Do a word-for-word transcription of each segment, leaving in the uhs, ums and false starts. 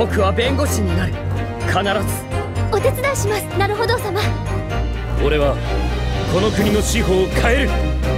僕は弁護士になる。必ずお手伝いします。なるほど様。 俺はこの国の司法を変える。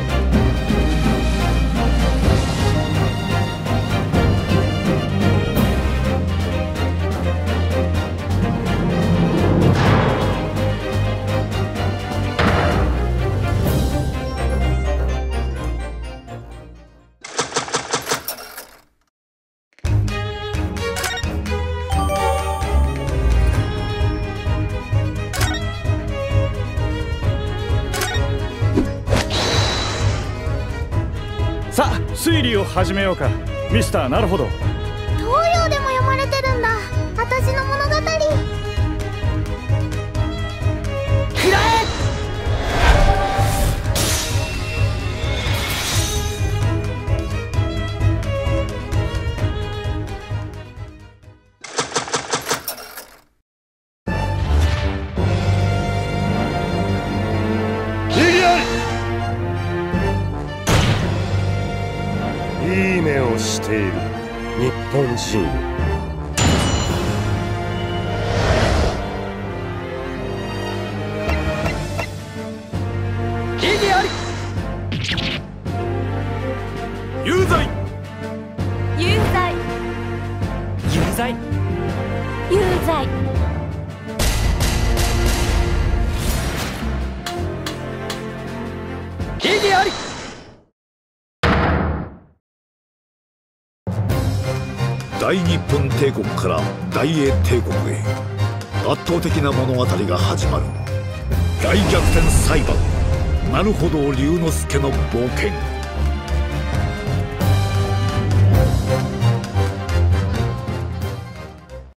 さあ推理を始めようか。ミスターなるほど。 東洋でも読まれてるんだ、私の物語。 くらえ。 いい目をしている日本人。 異議あり。 有罪。 有罪。 有罪。 有罪。 異議あり。 大日本帝国から大英帝国へ圧倒的な物語が始まる。大逆転裁判、なるほど龍之介の冒険。